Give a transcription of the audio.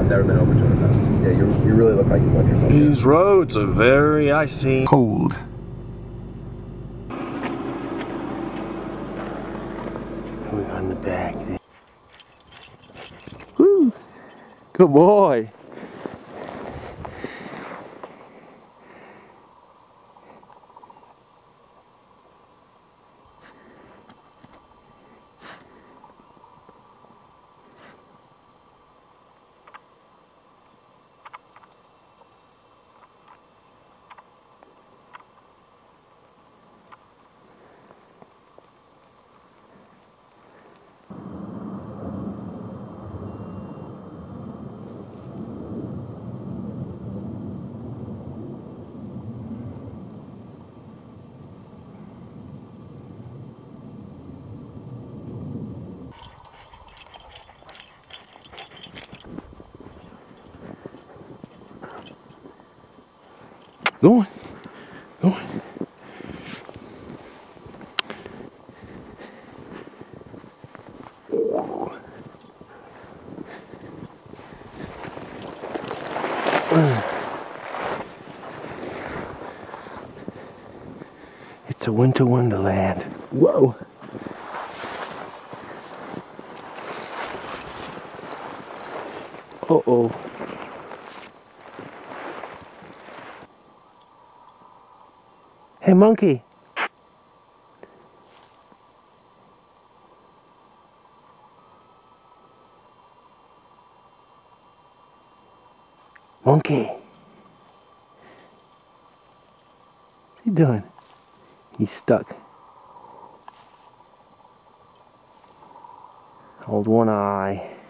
I've never been over 200 pounds. Yeah, you really look like you let yourself These roads are very icy. Cold. We're on the back there. Woo! Good boy. Go on. Go on. It's a winter wonderland. Whoa. Uh-oh. Hey, monkey. Monkey. What's he doing? He's stuck. Hold one eye.